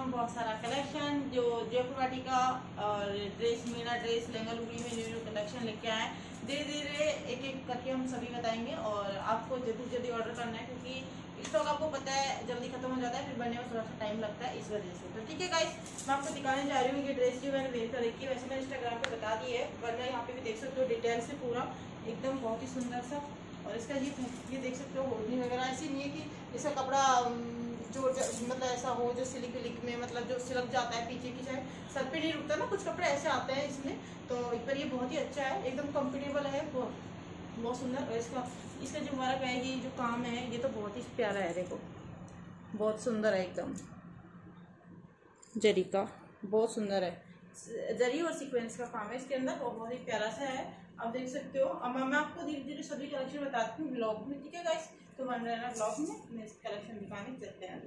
Welcome. बहुत सारा collection जो जयपुर वाटी का और ड्रेस मीना ड्रेस लहंगा लुगड़ी में न्यू कलेक्शन लेके आए। धीरे धीरे एक एक करके हम सभी बताएंगे और आपको जल्दी जल्दी ऑर्डर करना है क्योंकि स्टॉक आपको पता है जल्दी खत्म हो जाता है, फिर बनने में थोड़ा सा टाइम लगता है इस वजह से। तो ठीक है गाइस, मैं आपको दिखाने जा रही हूँ ये ड्रेस जो मैंने वेयर कर रखी है। वैसे मैं इंस्टाग्राम पे बता दी है, वरना यहाँ पे भी देख सकते हो डिटेल से पूरा एकदम बहुत ही सुंदर सा। और इसका ये देख सकते हो होल्डिंग वगैरह ऐसी नहीं है कि इसका कपड़ा जो मतलब ऐसा हो जो सिलिक विलिक में मतलब जो सिलक जाता है पीछे की साइड, सर पे नहीं रुकता ना, कुछ कपड़े ऐसे आते हैं इसमें। तो एक बार ये बहुत ही अच्छा है, एकदम कंफर्टेबल है, बहुत सुंदर। और इसका जो वर्क है, ये जो काम है, ये तो बहुत ही प्यारा है। देखो बहुत सुंदर है, एकदम जरी का बहुत सुंदर है, जरी और सीक्वेंस का काम है इसके अंदर, बहुत ही प्यारा सा है। आप देख सकते हो। अब मैं आपको धीरे धीरे सभी कलेक्शन बताती हूँ ब्लॉग में, ठीक है गाइस? तो बन रहना ब्लॉग में, मैं इस कलेक्शन दिखाने चलते हैं।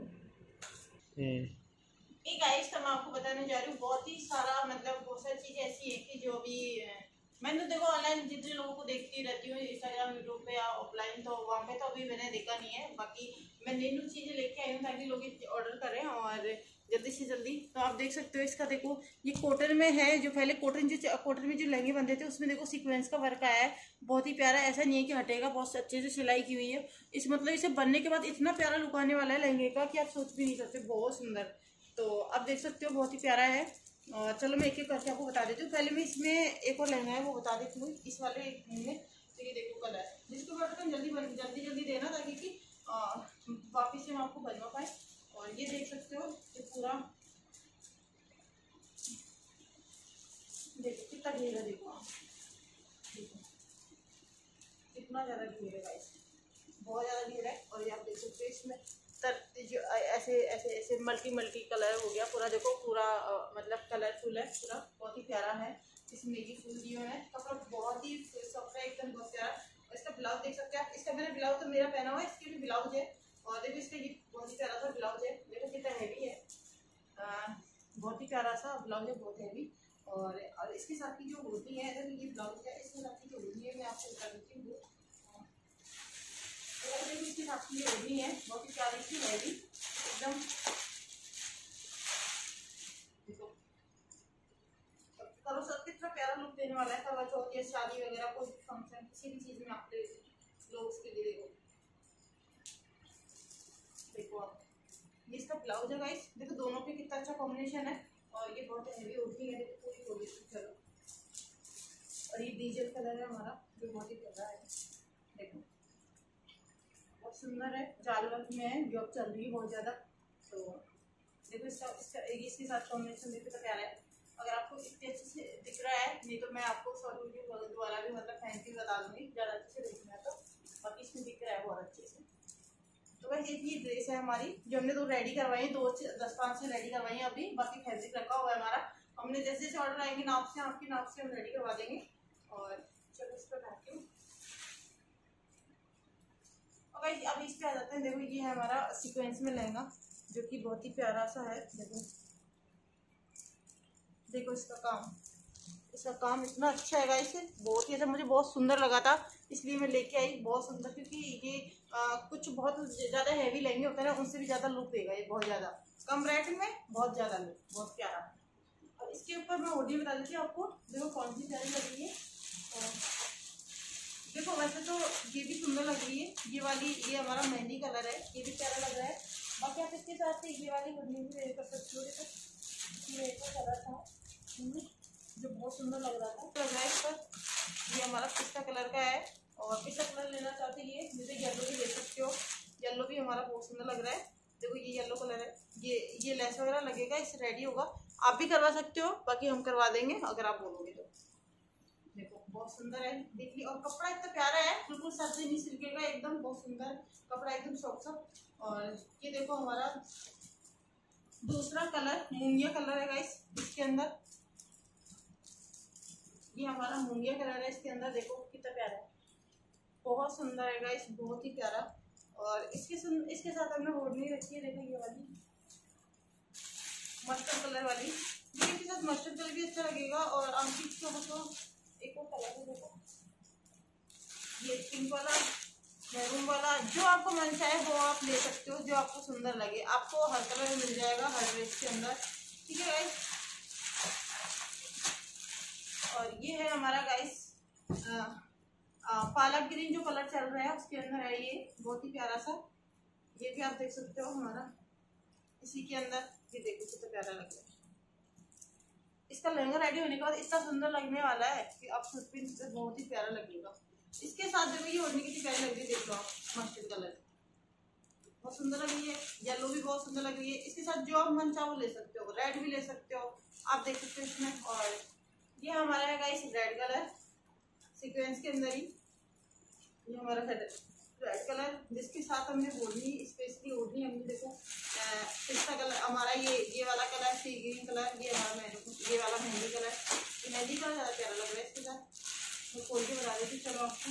गाइस, तो मैं आपको बताने जा रही हूँ बहुत ही सारा, मतलब बहुत सारी चीजें ऐसी है कि जो भी मैंने तो देखो ऑनलाइन जितने लोगों को देखती रहती हूँ इंस्टाग्राम यूट्यूब पे या ऑफलाइन, तो वहाँ पे तो अभी मैंने देखा नहीं है। बाकी मैं न्यू चीजें लेके आई हूँ ताकि लोग ऑर्डर करें और जल्दी से जल्दी। तो आप देख सकते हो इसका, देखो ये कॉटन में है। जो पहले कॉटन में जो लहंगे बनते थे उसमें देखो सीक्वेंस का वर्क आया है, बहुत ही प्यारा। ऐसा नहीं है कि हटेगा, बहुत अच्छे से सिलाई की हुई है इस, मतलब इसे बनने के बाद इतना प्यारा लुक आने वाला है लहंगे का कि आप सोच भी नहीं सकते, बहुत सुंदर। तो आप देख सकते हो बहुत ही प्यारा है। और चलो मैं एक एक करके आपको बता देती हूँ। पहले मैं इसमें एक और लहंगा है वो बता देती हूँ, इस वाले में। तो ये देखो कलर, जिसको बटन जल्दी देना ताकि कि वापिस से हम आपको बनवा पाए। और ये देख सकते हो ये पूरा, देखो कितना घेर है, देखो कितना ज़्यादा घेर है गाइस, बहुत ज़्यादा घेर है। और ये आप देख सकते हो इसमें जो ऐसे ऐसे ऐसे मल्टी कलर हो गया पूरा। देखो पूरा मतलब कलरफुल है पूरा, बहुत ही प्यारा है। इसमें ये फूल दिए हुए हैं, कपड़ा बहुत ही सॉफ्ट है एकदम, बहुत प्यारा। और इसका ब्लाउज देख सकते हैं आप, इसका मैंने ब्लाउज तो मेरा पहना हुआ है, इसके भी ब्लाउज है। और देखो इसका ये बहुत ही प्यारा सा ब्लाउज है, देखो कितना हैवी है, बहुत ही प्यारा सा ब्लाउज है, बहुत हैवी। और इसके साथ की जो होती है, अगर ये ब्लाउज है इसके साथ की जो होती है मैं आपको बता देती हूँ। इसके साथ की जो होती है बहुत ही प्यारी सी हैवी एकदम, देखो करो सर कितना प्यारा लुक देने वाला है। करवा चौथ या शादी वगैरह कोई भी फंक्शन किसी भी चीज में आप ले लोग उसके लिए। देखो आप ये इसका ब्लाउज है गाइस, देखो दोनों पे कितना अच्छा कॉम्बिनेशन है। और ये बहुत हैवी होती है, देखो पूरी होगी। चलो, और ये डीजल कलर है हमारा जो बहुत ही प्यारा है, देखो बहुत सुंदर है। जाल वर्क में है, जॉब चल रही है बहुत ज़्यादा। तो देखो इसके साथ कॉम्बिनेशन देखो तो प्यारा है। अगर आपको इतने अच्छे से दिख रहा है, नहीं तो मैं आपको सॉरी वीडियो द्वारा भी मतलब फैंसी बता दूंगी, ज़्यादा अच्छे से देखना है तो। बाकी इसमें दिख रहा है बहुत अच्छे से। तो वैसे ये ड्रेस है हमारी जो हमने 2 रेडी करवाई है, 10-5 से रेडी करवाई है अभी। बाकी फैब्रिक रखा हुआ है हमारा, हमने जैसे जैसे ऑर्डर आएंगे नाप से, आपकी नाप से हम रेडी करवा देंगे। और चलो इस पर बैठती हूँ। अब इस पे आ जाते हैं। देखो ये है हमारा सीक्वेंस में लहंगा जो कि बहुत ही प्यारा सा है। देखो इसका काम इतना अच्छा है गाइस, बहुत ही अच्छा, मुझे बहुत सुंदर लगा था इसलिए मैं लेके आई। बहुत सुंदर, क्योंकि ये कुछ बहुत ज़्यादा हैवी लहंगे होते हैं ना, उनसे भी ज़्यादा लुक देगा ये, बहुत ज़्यादा कम रेट में बहुत ज़्यादा लुक, बहुत प्यारा। और इसके ऊपर मैं होल्डिंग बता देती हूँ आपको, देखो कौन सी प्यारी लग रही है। देखो वैसे तो ये भी सुंदर लग रही है, ये वाली, ये हमारा मेहंदी कलर है, ये भी प्यारा लग रहा है। बाकी आप इसके साथ ये वाली होल्डिंग भी वेयर कर सकते हो। देखो ये कलर था जो बहुत सुंदर लग रहा था, लग रहा है इस पर। ये हमारा पिस्ता कलर का है, और पिस्ता कलर लेना चाहते हैं जैसे येलो भी ले सकते हो, येलो भी हमारा बहुत सुंदर लग रहा है। देखो ये येलो कलर है, ये लेस वगैरह लगेगा, इससे रेडी होगा, आप भी करवा सकते हो। बाकी हम करवा देंगे अगर आप बोलोगे तो। देखो बहुत सुंदर है, देखिए। और कपड़ा इतना प्यारा है, बिल्कुल सर से नहीं सिल्केगा, एकदम बहुत सुंदर कपड़ा, एकदम सॉफ्ट सा। और ये देखो हमारा दूसरा कलर मूंगिया कलर है गाइस, इसके अंदर ये हमारा मूंगिया कलर है इसके अंदर, देखो कितना प्यारा है, बहुत सुंदर है गाइस, बहुत ही प्यारा। और इसके साथ हमने ओढ़नी रखी है, देखो ये वाली मस्टर्ड कलर वाली, इसके साथ मस्टर्ड कलर भी अच्छा लगेगा। और अंकित को एक और कलर है, देखो ये पिंक वाला, मैरून वाला जो आपको मन चाहे वो आप ले सकते हो, जो आपको सुंदर लगे। आपको हर कलर मिल जाएगा हर ड्रेस के अंदर, ठीक है गाइस। और ये है हमारा गाइस पालक ग्रीन जो कलर चल रहा है उसके अंदर है ये, बहुत ही प्यारा सा। ये भी आप देख सकते हो हमारा इसी के अंदर, ये देखो कितना प्यारा लग रहा है। इसका लहंगा रेडी होने के बाद इतना सुंदर लगने वाला है कि आप खुद भी बहुत ही प्यारा लगेगा। इसके साथ देखो ये ओढ़ने कितनी प्यारी लग रही है, देख लो आप, मस्टर्ड कलर बहुत सुंदर लग रही है, येलो भी बहुत सुंदर लग रही है। इसके साथ जो आप मन चाहो ले सकते हो, रेड भी ले सकते हो, आप देख सकते हो इसमें। और ये हमारा है गाइस रेड कलर सीक्वेंस के अंदर ही, ये हमारा रेड कलर जिसके साथ हमने ओढ़नी स्पेशली ओढ़नी हमने देखो पिस्ता कलर हमारा, ये वाला कलर सी ग्रीन कलर, ये हमारा ये वाला मेहंदी कलर, ये मेहंदी कलर ज़्यादा प्यारा लग रहा है इसके साथ। मैं खोल के बता देती चलो आपको,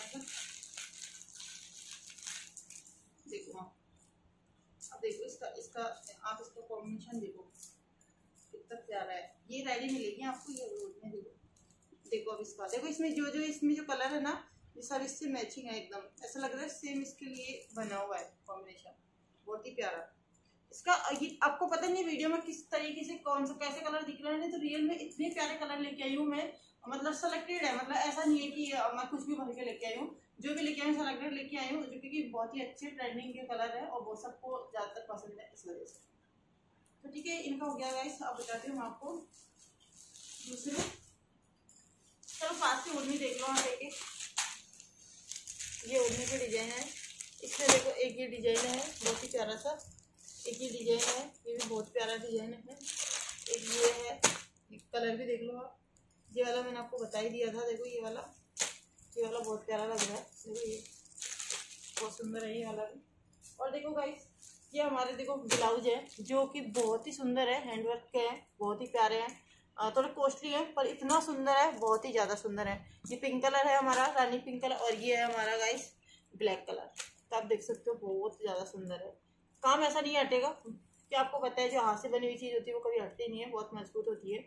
देखो अब देखो इसका आप इसका कॉम्बिनेशन देखो कितना प्यारा है। ये रेडी मिलेगी आपको, ये ओढ़ने देखो अब इसका देखो, इसमें जो इसमें जो कलर है ना ये सब इससे मैचिंग है एकदम, ऐसा लग रहा है सेम इसके लिए बना हुआ है कॉम्बिनेशन, बहुत ही प्यारा। इसका ये आपको पता नहीं वीडियो में किस तरीके से कौन सा कैसे कलर दिख रहे हैं, तो रियल में इतने प्यारे कलर लेके आई हूँ मैं, मतलब सेलेक्टेड है, मतलब ऐसा नहीं है कि मैं कुछ भी भर के लेके आई हूँ, जो भी लेके आई हूँ सेलेक्टेड लेके आई हूँ, जो क्योंकि बहुत ही अच्छे ट्रेंडिंग के कलर है और वो सबको ज़्यादातर पसंद है इस वजह से। तो ठीक है, इनका हो गया गाइस। अब बताती हूँ आपको दूसरे, चलो पास से ओढ़नी देख लो आप एक एक। ये ओढ़ने के डिजाइन है, इसमें देखो एक ये डिजाइन है बहुत ही प्यारा सा, एक ये डिजाइन है, ये भी बहुत प्यारा डिजाइन है, एक ये है, कलर भी देख लो आप, ये वाला मैंने आपको बता ही दिया था, देखो ये वाला बहुत प्यारा लग रहा है, देखो ये बहुत सुंदर है ये वाला भी। और देखो गाइस ये हमारे देखो ब्लाउज है जो कि बहुत ही सुंदर है, हैंडवर्क के हैं, बहुत ही प्यारे हैं, थोड़े कॉस्टली है पर इतना सुंदर है, बहुत ही ज़्यादा सुंदर है। ये पिंक कलर है हमारा, रानी पिंक कलर, और ये है हमारा गाइस ब्लैक कलर, तो आप देख सकते हो बहुत ज़्यादा सुंदर है। काम ऐसा नहीं हटेगा कि आपको पता है जो हाथ से बनी हुई चीज़ होती है वो कभी हटती नहीं है, बहुत मजबूत होती है।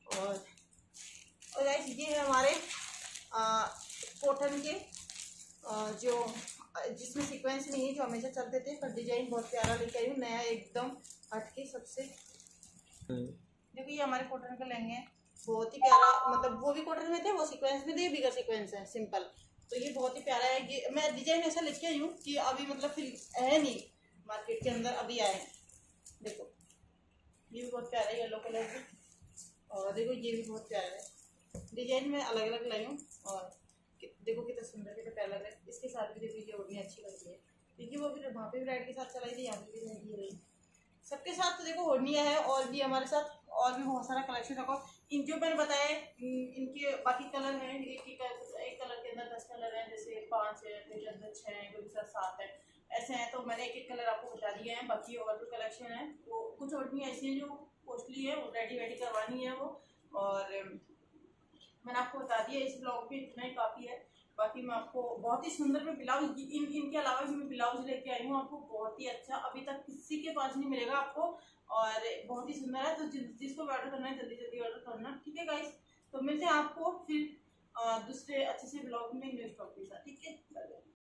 और गाइस ये है हमारे कॉटन के जो जिसमें सीक्वेंस नहीं है, जो हमेशा चलते थे, पर डिजाइन बहुत प्यारा लेके आई हूँ, नया एकदम हटके सबसे। देखो ये हमारे कॉटन के लहंगे हैं, बहुत ही प्यारा, मतलब वो भी कॉटन में थे, वो सीक्वेंस में थे, ये बिगर सीक्वेंस है सिंपल, तो ये बहुत ही प्यारा है। ये मैं डिजाइन ऐसा लेके आई हूँ कि अभी मतलब फिर है नहीं मार्केट के अंदर, अभी आए हैं। देखो ये भी बहुत प्यारा है येलो कलर की, और देखो ये भी बहुत प्यारा है, डिजाइन में अलग अलग लाई हूँ, और देखो कितना सुंदर कितना प्यारा लग रहा है। इसके साथ भी देखो ये ओढ़नी अच्छी लग रही है, क्योंकि वो भी वहाँ पे भी रेड के साथ चलाई थी, यहाँ पे भी ये रही, सबके साथ तो देखो ओढ़नियाँ है, और भी हमारे साथ और भी बहुत सारा कलेक्शन रखो। इन जो मैंने बताया इनके बाकी कलर हैं, एक कलर के अंदर 10 कलर हैं, जैसे 5 है, फिर अंदर 6 है, कोई साथ 7 है, ऐसे हैं, तो मैंने एक एक कलर आपको बता दिए हैं। बाकी और भी कलेक्शन है, वो कुछ ओढ़नियाँ ऐसी हैं जो कॉस्टली है, वो रेडी करवानी है वो, और मैंने आपको बता दिया इस ब्लॉग पे, इतना ही काफ़ी है। बाकी मैं आपको बहुत ही सुंदर में ब्लाउज इनके अलावा भी मैं ब्लाउज लेके आई हूँ आपको, बहुत ही अच्छा, अभी तक किसी के पास नहीं मिलेगा आपको, और बहुत ही सुंदर है। तो जिसको ऑर्डर करना है जल्दी जल्दी ऑर्डर करना, ठीक है गाइस। तो मिलते हैं आपको फिर दूसरे अच्छे से ब्लॉग में न्यू स्टॉक के साथ, ठीक है।